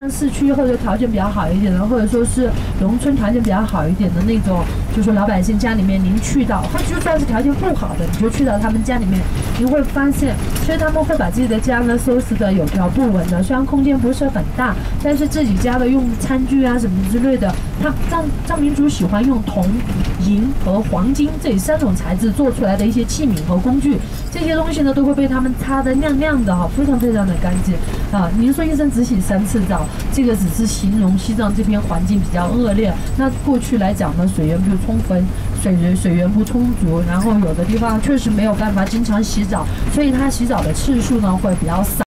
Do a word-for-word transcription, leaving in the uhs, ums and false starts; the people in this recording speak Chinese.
市区或者条件比较好一点的，或者说是农村条件比较好一点的那种，就说老百姓家里面，您去到，或者就算是条件不好的，你就去到他们家里面，您会发现，其实他们会把自己的家呢收拾的有条不紊的，虽然空间不是很大，但是自己家的用餐具啊什么之类的，他藏藏民族喜欢用铜、银和黄金这三种材质做出来的一些器皿和工具，这些东西呢都会被他们擦得亮亮的哈，非常非常的干净啊。您说一生只洗三次澡。这个只是形容西藏这边环境比较恶劣。那过去来讲呢，水源不充分，水源水源不充足，然后有的地方确实没有办法经常洗澡，所以它洗澡的次数呢会比较少。